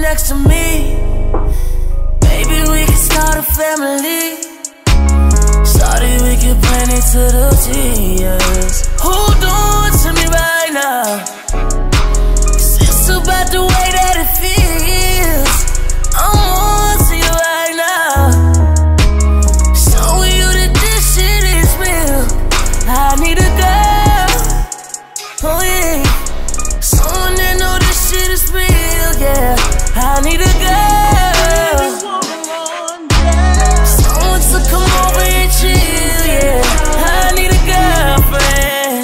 next to me. Maybe we can start a family. Started, we can plan it to the T, yes. Hold on to me right now, 'cause it's about the way that it feels. I'm on to you right now, showing you that this shit is real. I need a girl, oh yeah, someone that know this shit is real, yeah. I need a girl, someone to come over and chill, yeah. I need a girlfriend,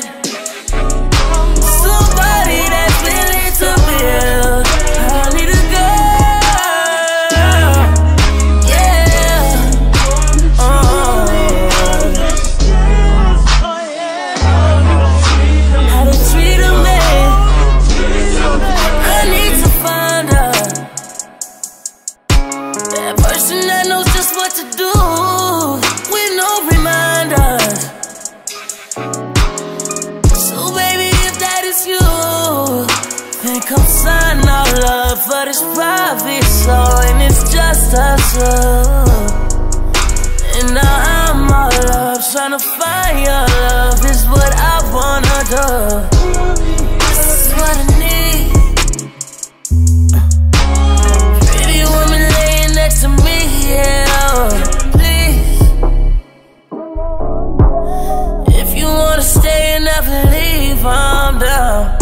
somebody that's willing to build. I need a girl, yeah. How to treat a man, I need to find her, that person that knows just what to do with no reminders. So baby, if that is you, then come sign our love for this private soul, and it's just us two. And now I'm all up, tryna find your love is what I wanna do. This is what I need. Pretty woman laying next to me, yeah. Please, if you wanna stay and never leave, I'm down.